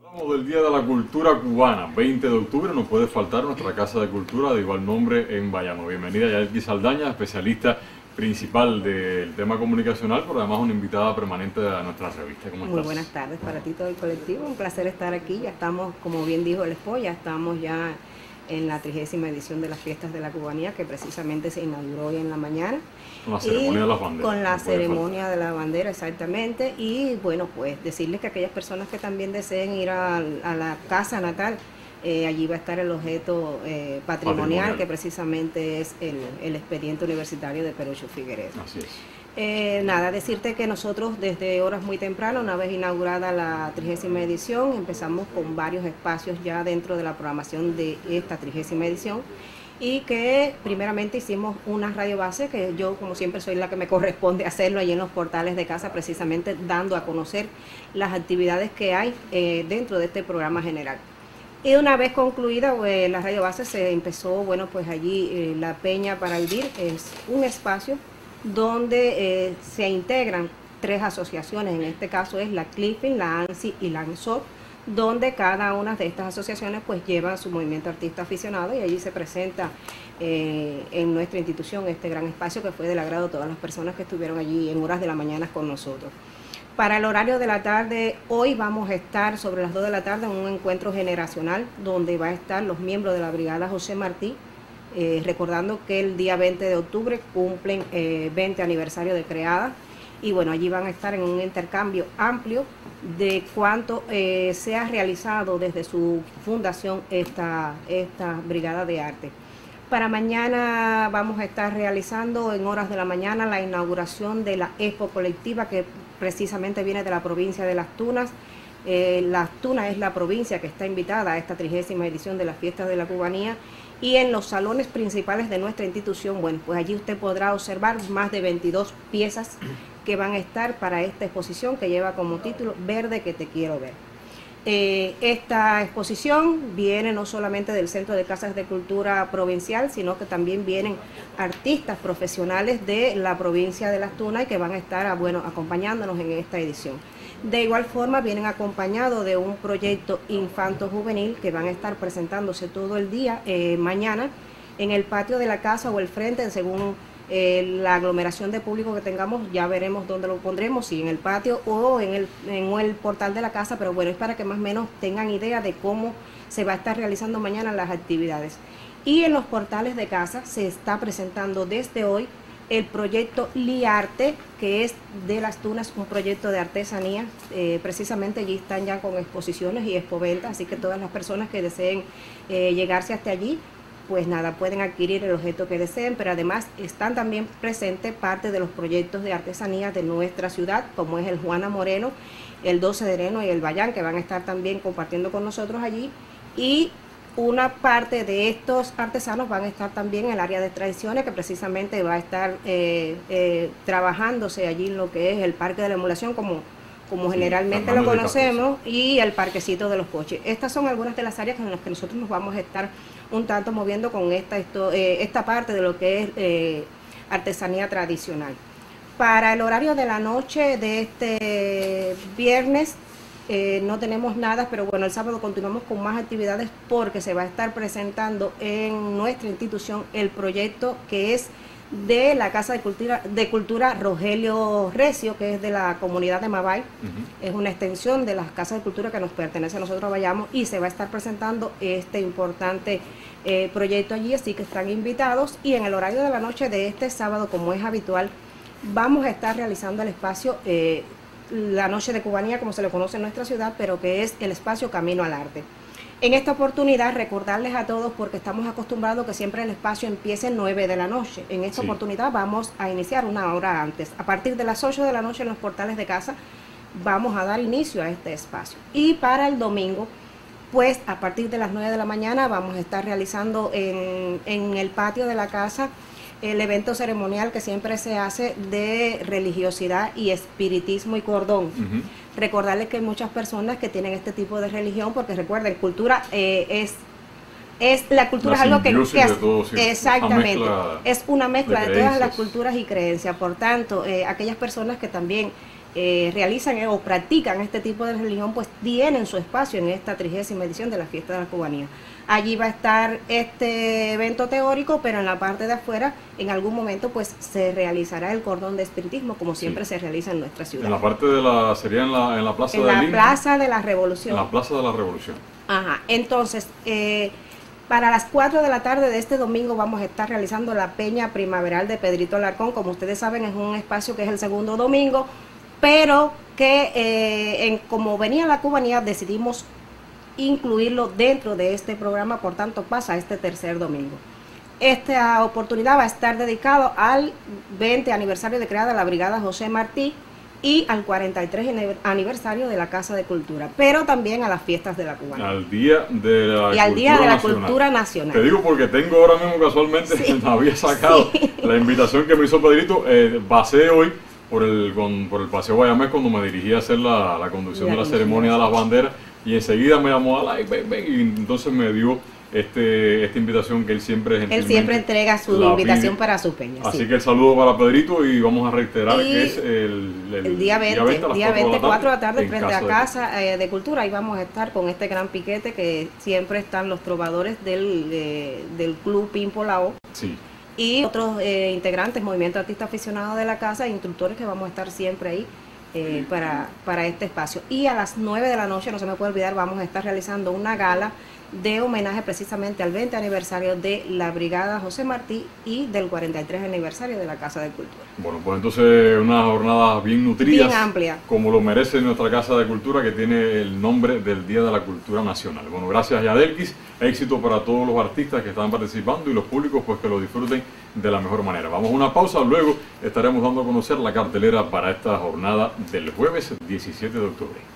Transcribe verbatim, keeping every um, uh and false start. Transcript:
Hablamos del Día de la Cultura Cubana, veinte de octubre, no puede faltar nuestra Casa de Cultura de igual nombre en Bayamo. Bienvenida Yaelki Saldaña, especialista principal del tema comunicacional, pero además una invitada permanente de nuestra revista. ¿Cómo estás? Muy buenas tardes para ti, todo el colectivo, un placer estar aquí. Ya estamos, como bien dijo el Expo, ya estamos ya en la trigésima edición de las Fiestas de la Cubanía, que precisamente se inauguró hoy en la mañana. Con la ceremonia de las banderas. Con la no ceremonia faltar. de la bandera, exactamente. Y bueno, pues decirles que aquellas personas que también deseen ir a, a la casa natal, eh, allí va a estar el objeto eh, patrimonial, patrimonial, que precisamente es el, el expediente universitario de Perucho Figueredo. Así es. Eh, nada, decirte que nosotros desde horas muy temprano, una vez inaugurada la trigésima edición, empezamos con varios espacios ya dentro de la programación de esta trigésima edición, y que primeramente hicimos una radio base, que yo como siempre soy la que me corresponde hacerlo allí en los portales de casa, precisamente dando a conocer las actividades que hay eh, dentro de este programa general. Y una vez concluida pues, la radio base, se empezó, bueno, pues allí eh, la Peña para Vivir es un espacio donde eh, se integran tres asociaciones, en este caso es la CLIFIN, la ANSI y la ANSOC, donde cada una de estas asociaciones pues lleva su movimiento artista aficionado, y allí se presenta eh, en nuestra institución este gran espacio que fue del agrado de todas las personas que estuvieron allí en horas de la mañana con nosotros. Para el horario de la tarde, hoy vamos a estar sobre las dos de la tarde en un encuentro generacional donde va a estar los miembros de la Brigada José Martí, Eh, recordando que el día veinte de octubre cumplen eh, veinte aniversario de creada, y bueno, allí van a estar en un intercambio amplio de cuánto eh, se ha realizado desde su fundación esta, esta brigada de arte. Para mañana vamos a estar realizando en horas de la mañana la inauguración de la Expo Colectiva, que precisamente viene de la provincia de Las Tunas. Eh, Las Tunas es la provincia que está invitada a esta trigésima edición de las Fiestas de la Cubanía, y en los salones principales de nuestra institución, bueno, pues allí usted podrá observar más de veintidós piezas que van a estar para esta exposición que lleva como título Verde que te quiero ver. Eh, esta exposición viene no solamente del Centro de Casas de Cultura Provincial, sino que también vienen artistas profesionales de la provincia de Las Tunas y que van a estar, bueno, acompañándonos en esta edición. De igual forma vienen acompañados de un proyecto infanto-juvenil que van a estar presentándose todo el día eh, mañana en el patio de la casa o el frente, según eh, la aglomeración de público que tengamos. Ya veremos dónde lo pondremos, si en el patio o en el, en el portal de la casa, pero bueno, es para que más o menos tengan idea de cómo se va a estar realizando mañana las actividades. Y en los portales de casa se está presentando desde hoy el proyecto Liarte, que es de Las Tunas, un proyecto de artesanía. Eh, precisamente allí están ya con exposiciones y expoventas, así que todas las personas que deseen eh, llegarse hasta allí, pues nada, pueden adquirir el objeto que deseen, pero además están también presentes parte de los proyectos de artesanía de nuestra ciudad, como es el Juana Moreno, el doce de enero y el Bayán, que van a estar también compartiendo con nosotros allí, y una parte de estos artesanos van a estar también en el área de tradiciones, que precisamente va a estar eh, eh, trabajándose allí en lo que es el Parque de la Emulación, como, como sí, generalmente lo conocemos, y el Parquecito de los Coches. Estas son algunas de las áreas en las que nosotros nos vamos a estar un tanto moviendo con esta, esto, eh, esta parte de lo que es eh, artesanía tradicional. Para el horario de la noche de este viernes, Eh, no tenemos nada, pero bueno, el sábado continuamos con más actividades porque se va a estar presentando en nuestra institución el proyecto que es de la Casa de Cultura, de Cultura Rogelio Recio, que es de la comunidad de Mabay. Uh-huh. Es una extensión de las Casas de Cultura que nos pertenece a nosotros, Bayamo, y se va a estar presentando este importante eh, proyecto allí, así que están invitados. Y en el horario de la noche de este sábado, como es habitual, vamos a estar realizando el espacio eh, la Noche de Cubanía, como se le conoce en nuestra ciudad, pero que es el espacio Camino al Arte. En esta oportunidad, recordarles a todos, porque estamos acostumbrados que siempre el espacio empiece a nueve de la noche. En esta sí. oportunidad vamos a iniciar una hora antes. A partir de las ocho de la noche en los portales de casa vamos a dar inicio a este espacio. Y para el domingo, pues a partir de las nueve de la mañana vamos a estar realizando en, en el patio de la casa el evento ceremonial que siempre se hace de religiosidad y espiritismo y cordón. Uh-huh. Recordarles que hay muchas personas que tienen este tipo de religión, porque recuerden, cultura eh, es, es la cultura la es algo que, que es, todo, sí, exactamente, una es una mezcla de, de todas las culturas y creencias. Por tanto, eh, aquellas personas que también eh, realizan o practican este tipo de religión, pues tienen su espacio en esta trigésima edición de la Fiesta de la Cubanía. Allí va a estar este evento teórico, pero en la parte de afuera, en algún momento, pues se realizará el cordón de espiritismo, como siempre sí. se realiza en nuestra ciudad. En la parte de la, sería en la, en la Plaza en de la Lima, Plaza de la Revolución. En la Plaza de la Revolución. Ajá, entonces, eh, para las cuatro de la tarde de este domingo vamos a estar realizando la Peña Primaveral de Pedrito Alarcón. Como ustedes saben, es un espacio que es el segundo domingo, pero que eh, en, como venía la cubanía, decidimos incluirlo dentro de este programa, por tanto pasa este tercer domingo. Esta oportunidad va a estar dedicado al veinte aniversario de creada la Brigada José Martí y al cuarenta y tres aniversario de la Casa de Cultura, pero también a las fiestas de la Cubanía. Al Día de la, y al cultura, día de la nacional. cultura Nacional. Te digo porque tengo ahora mismo casualmente, sí. había sacado sí. la invitación que me hizo Pedrito, eh, pasé hoy por el, con, por el Paseo Guayamés cuando me dirigí a hacer la, la conducción de la ceremonia de las banderas, y enseguida me llamó a like, ven, ven, y entonces me dio este, esta invitación que él siempre Él siempre entrega su invitación pide. para sus peñas. Así sí. que el saludo para Pedrito y vamos a reiterar y que es el, el, el día veinte, día veinte, día veinte cuatro de la tarde, frente a Casa de, de Cultura. Ahí vamos a estar con este gran piquete que siempre están los trovadores del, de, del Club Pimpo Lao. Sí. Y otros eh, integrantes, Movimiento Artista Aficionado de la Casa, instructores que vamos a estar siempre ahí. Eh, para, para este espacio. Y a las nueve de la noche, no se me puede olvidar, vamos a estar realizando una gala de homenaje precisamente al veinte aniversario de la Brigada José Martí y del cuarenta y tres aniversario de la Casa de Cultura. Bueno, pues entonces una jornada bien nutrida, bien amplia, como lo merece nuestra Casa de Cultura, que tiene el nombre del Día de la Cultura Nacional. Bueno, gracias Yadelkis, éxito para todos los artistas que están participando y los públicos pues que lo disfruten de la mejor manera. Vamos a una pausa, luego estaremos dando a conocer la cartelera para esta jornada del jueves diecisiete de octubre.